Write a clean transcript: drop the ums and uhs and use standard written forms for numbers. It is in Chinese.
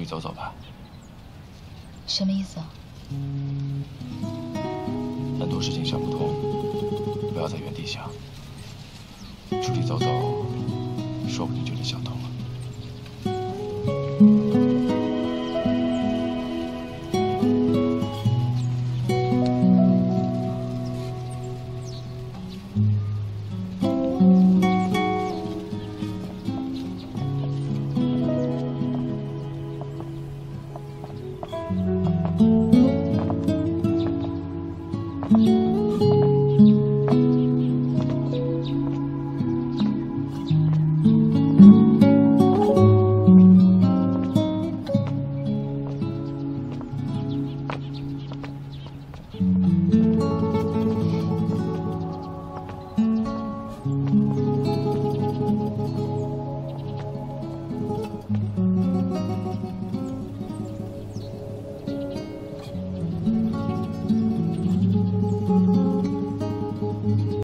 去走走吧。 什么意思啊？ 很多事情想不通，不要在原地想，出去走走，说不定就能想通了。